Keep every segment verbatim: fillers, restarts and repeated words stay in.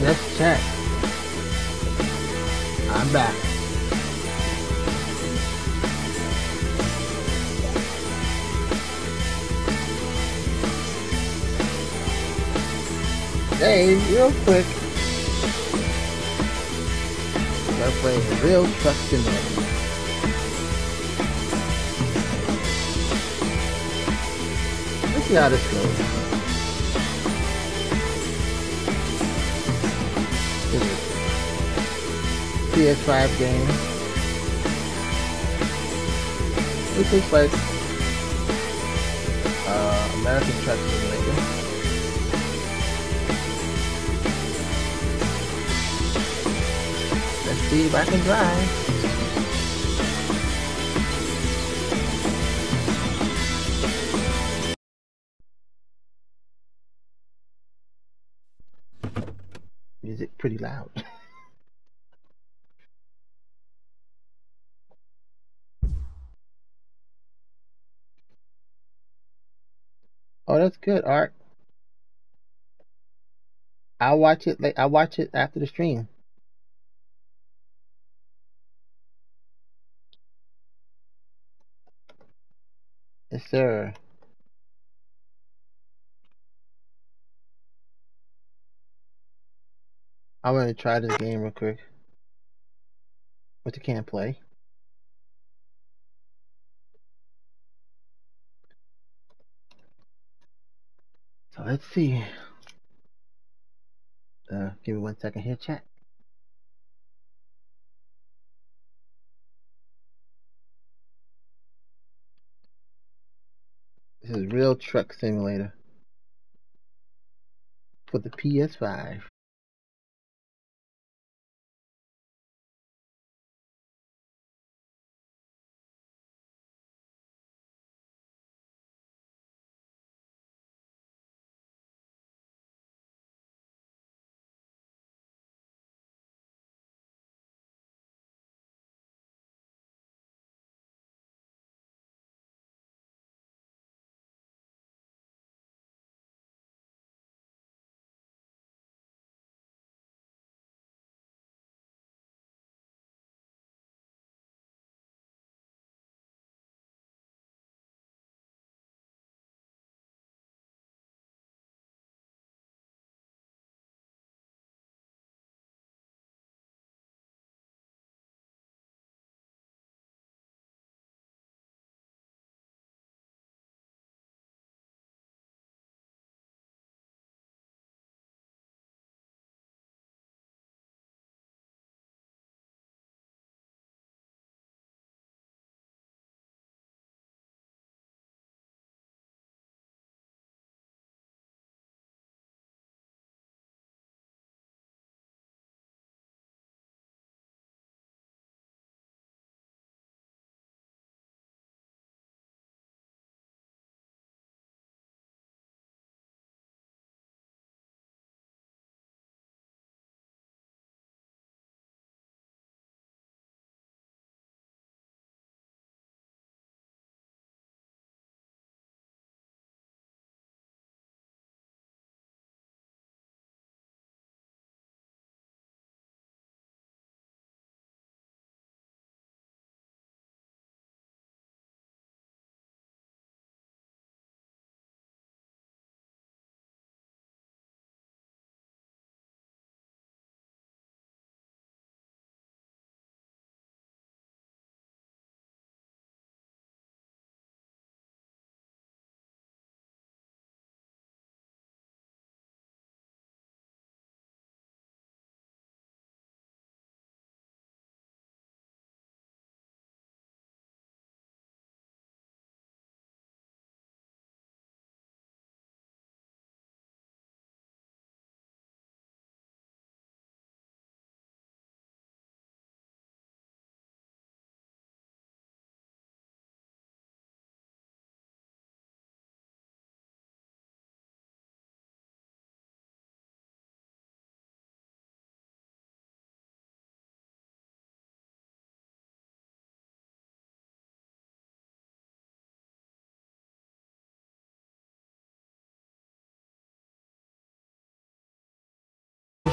Let's check. I'm back. Hey, real quick. Gotta play Real Truck Simulator. Let's see how this goes. This is P S five game. It looks like uh, American Truck Simulator. Let's see if I can drive. Music pretty loud. Oh, that's good, Art. I'll watch it. Like I'll watch it after the stream. Yes, sir. I'm gonna try this game real quick. But you can't play. So let's see. Uh, give me one second here, chat. This is Real Truck Simulator for the P S five.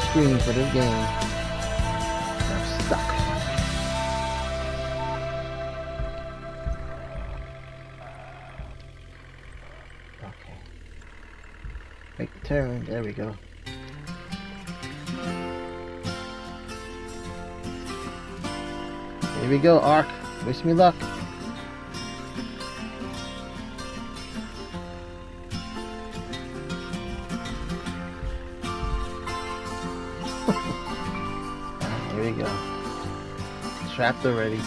screen for this game. I'm stuck. Okay. Make the turn. There we go. Here we go, Ark. Wish me luck. Here we go. Trapped already.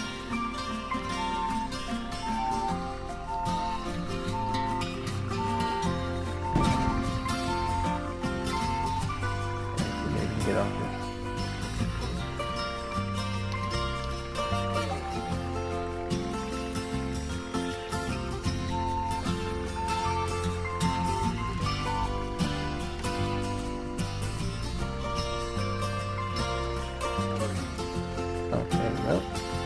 Let's see, maybe we can get off this. Okay, well.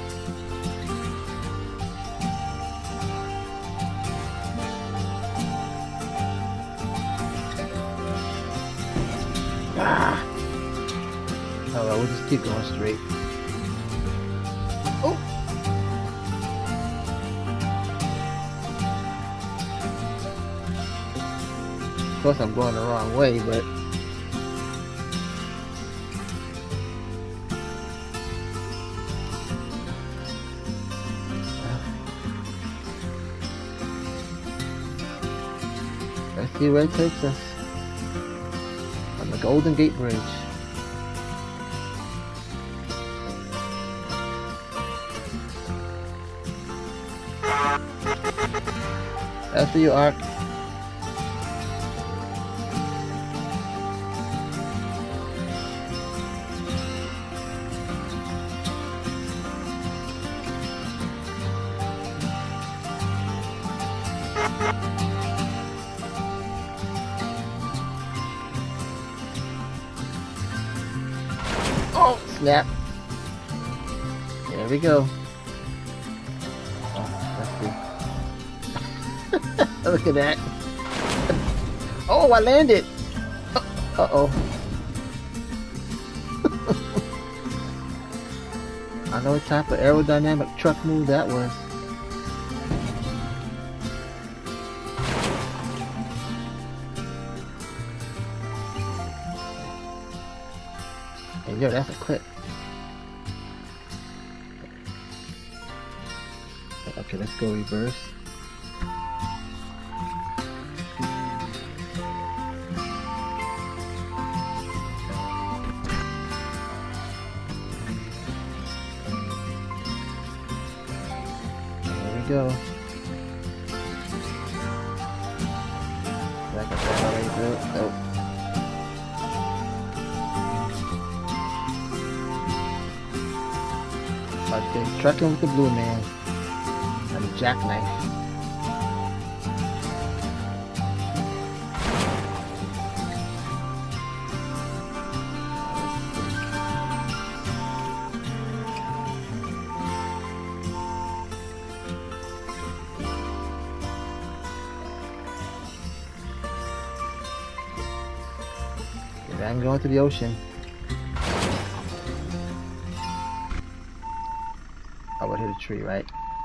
Ah! Oh well, we'll just keep going straight. Oh! Of course I'm going the wrong way, but let's see where it takes us. On the Golden Gate Bridge. That's for you, Ark. Oh, snap. There we go. Oh, let's see. Look at that. Oh, I landed. Uh-oh. I know what type of aerodynamic truck move that was. Hey, yo, that's a clip. Okay, let's go reverse. There we go. Back up that way, good. Nope. Okay, trucking with the blue man and a jackknife. Okay, I'm going to the ocean. I would hit a tree, right?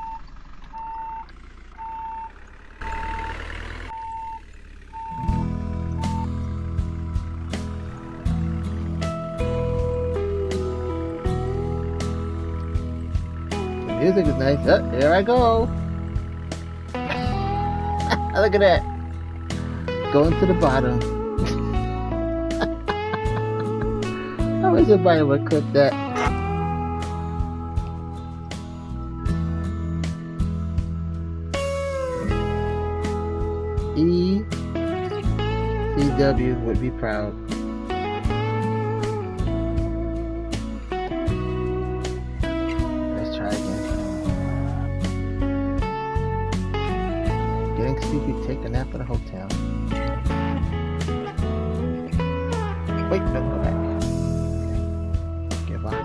The music is nice. Oh, here I go. Look at that. Going to the bottom. I wish somebody would clip that. E C W would be proud. Let's try again. Getting sleepy, take a nap at a hotel. Wait, no, go back. Gearbox.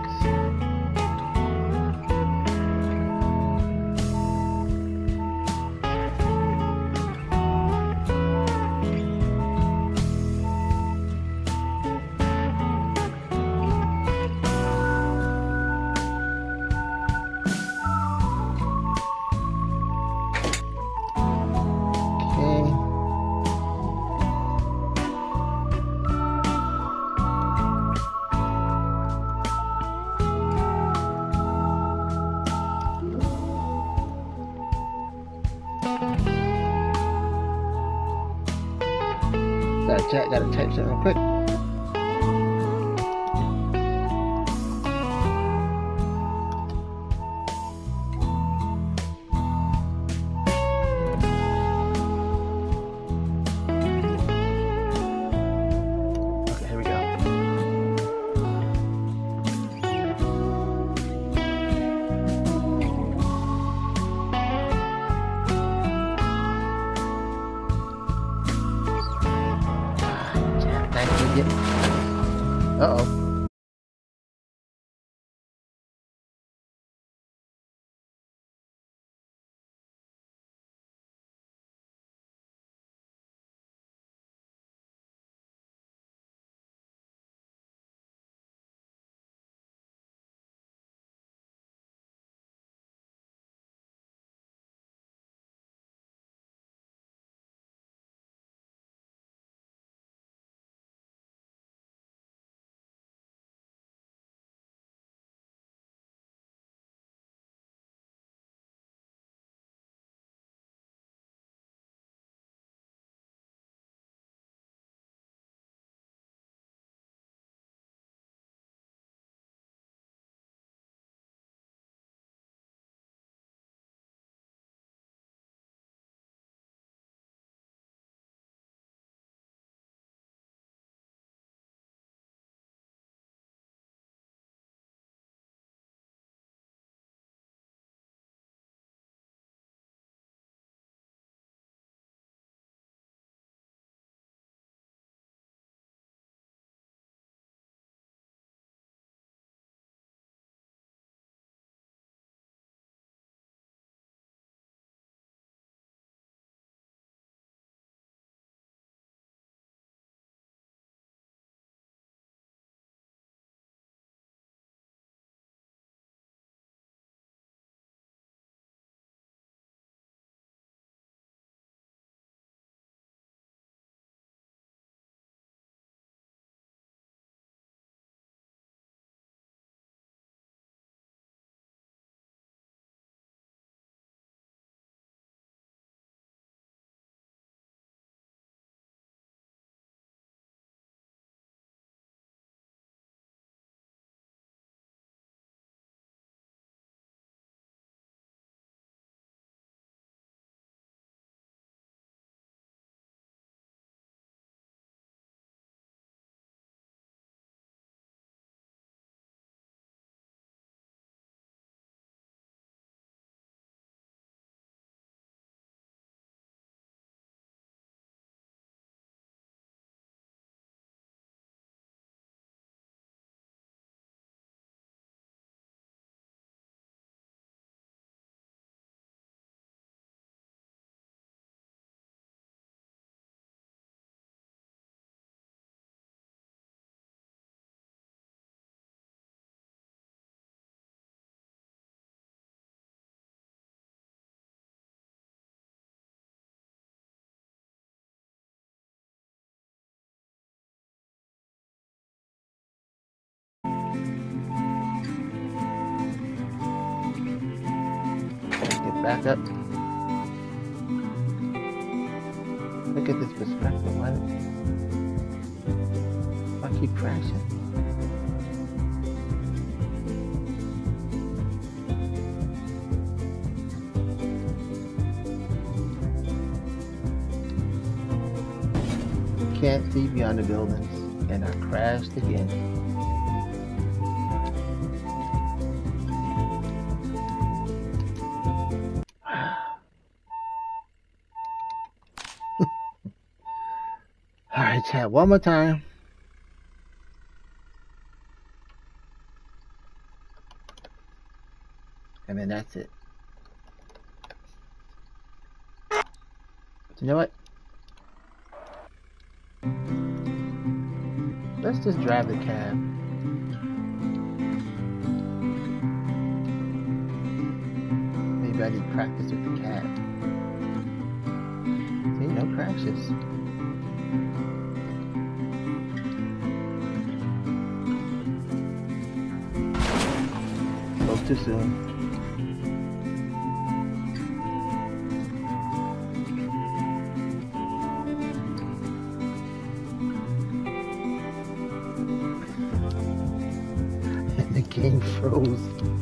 chat, gotta type something real quick. Okay, here we go. Uh-oh. Get back up. Look at this perspective. Why I keep crashing? Can't see beyond the buildings, and I crashed again. All right, chat, one more time. And then that's it. You know what? Let's just drive the cab. Maybe I need practice with the cab. See, no crashes. Spoke too soon. game froze.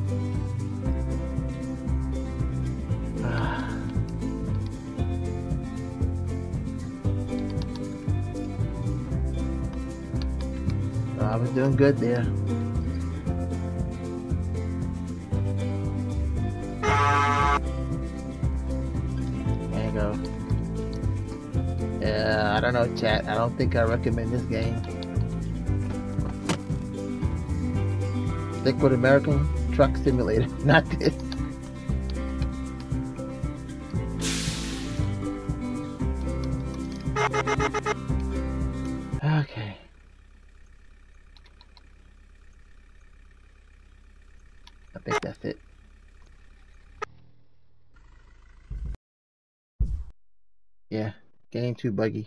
Ah. I was doing good there. There you go. Yeah, I don't know, chat. I don't think I recommend this game. Liquid American Truck Simulator, not this. Okay. I think that's it. Yeah, game too buggy.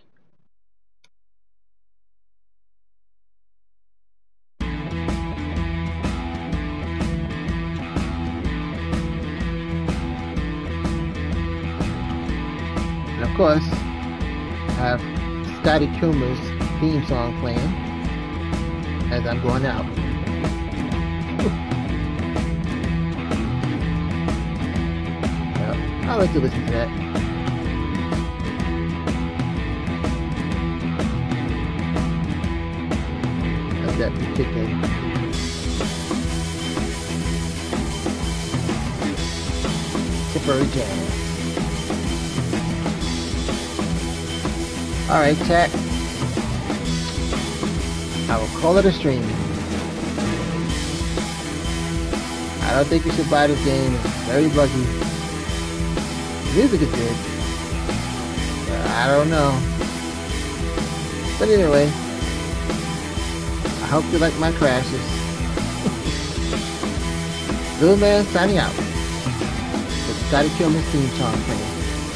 And of course, I have Scotty Kilmer's theme song playing as I'm going out. Well, I'll let you listen to that. That's that particular. Temporary jazz. Alright, chat. I will call it a stream. I don't think you should buy this game. It's very buggy. The music is good. But I don't know. But anyway, I hope you like my crashes. Little Man signing out with Scotty Kilmer's theme song playing.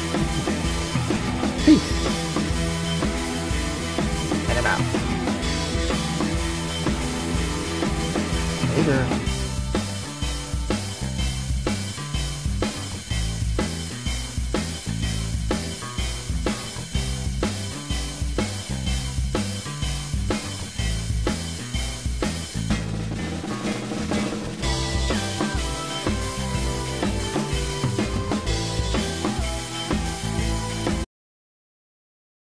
Peace. And I'm out. Later.